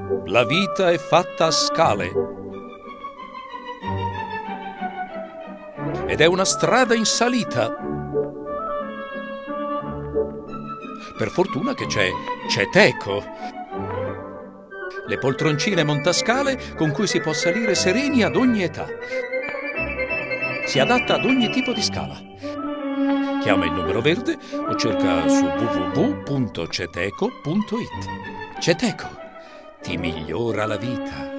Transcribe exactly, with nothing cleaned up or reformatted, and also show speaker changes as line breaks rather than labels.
La vita è fatta a scale. Ed è una strada in salita. Per fortuna che c'è Ceteco, le poltroncine montascale con cui si può salire sereni ad ogni età. Si adatta ad ogni tipo di scala. Chiama il numero verde o cerca su w w w punto ceteco punto it. Ceteco ti migliora la vita.